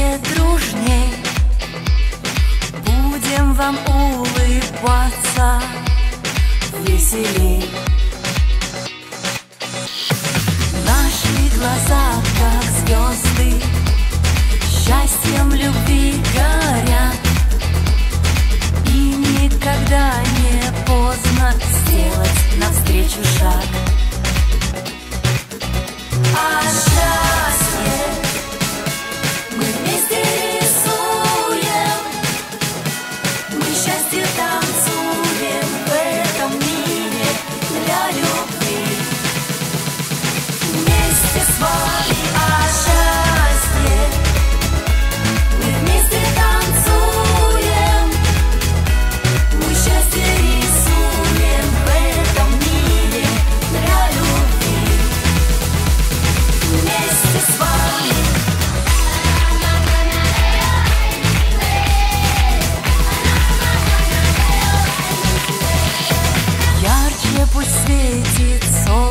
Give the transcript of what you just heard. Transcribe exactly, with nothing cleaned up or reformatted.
вместе дружней будем вам улыбаться веселей. Наши глаза, как звезды, счастьем любви горят, и никогда не поздно сделать навстречу шаг. А счастье мы вместе рисуем, мы счастье танцуем в этом мире для любви. Вместе с вами, а счастье мы вместе танцуем, мы счастье рисуем в этом мире для любви. Вместе с вами. Ярче пусть светит солнце